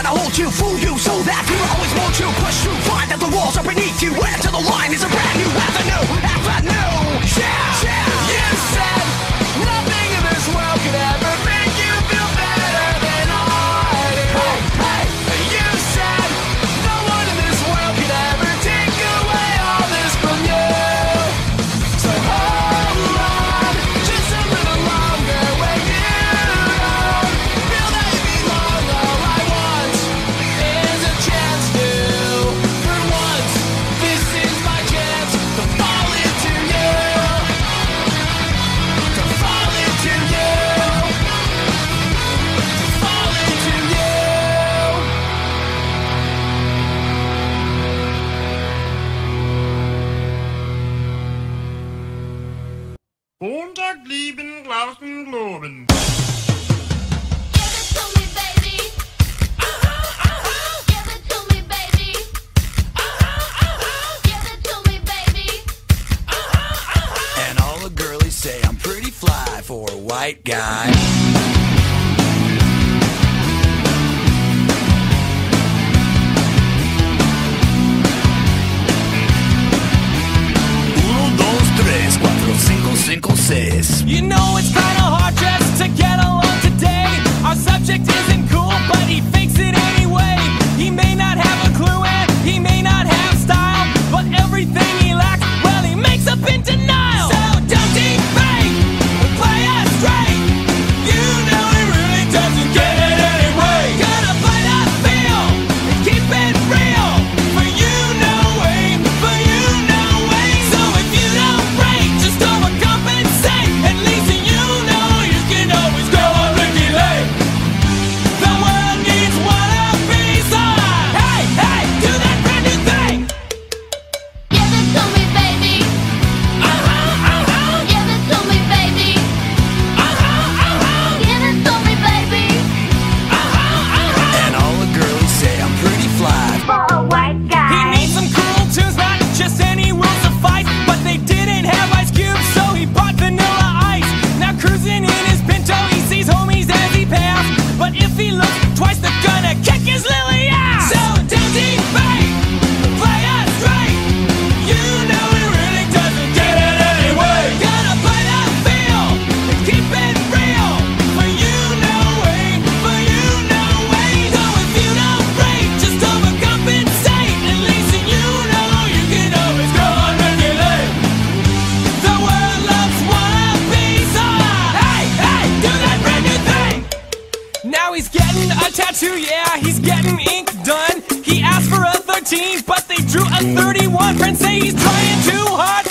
I hold you, fool you, so that you will always want to push through. Find that the walls are beneath you, where to the line is a brand new avenue. Yeah, you said nothing in this world could ever make you feel better than I do. Hey, you said no one in this world could ever take away all this from you. So hold on just a little longer when you don't feel that you belong. All I want is a chance to, for once, this is my chance to fall into you. To fall into you. To fall into you. Montag lieben Glauben globen. Give it to me, baby. Give it to me, baby. Give it to me, baby. And all the girlies say I'm pretty fly for a white guy. Uno, dos, tres, cuatro, cinco, cinco, seis. You know it's kinda hard just to get along today. Our subject isn't cool, but he fakes it anyway. He may not have a clue and he may not have style, but everything he lacks, well, he makes up in denial. So don't defame, play us straight. You know he really doesn't get it anyway. Gonna play that feel and keep it real. For you, no way, for you, no way. So if you don't break, just overcompensate. At least you know you can always go on Ricky Lake. The world needs one of these. Hey, hey, do that brand new thing. Give it to me, baby. Give it to me, baby. Give it to me, baby. And all the girlies say I'm pretty fly. For a white He guy. needs some cool tunes, not just any will suffice. But they didn't have Ice Cube, so he bought Vanilla Ice. Now cruising in his Pinto, he sees homies as he passed. But if he looks twice, they're gonna kick his lily ass. So don't defame, play us straight. You know he really doesn't get it anyway. Gotta play that feel and keep it real. For you, no way, for you, no way. So if you don't break, just overcompensate. At least you know you can always go on regulate. The world loves one of these. Hey, hey, do that brand new thing. Now he's getting a tattoo, yeah, he's getting ink done. He asked for a 13, but they drew a 31. Friends say he's trying too hard.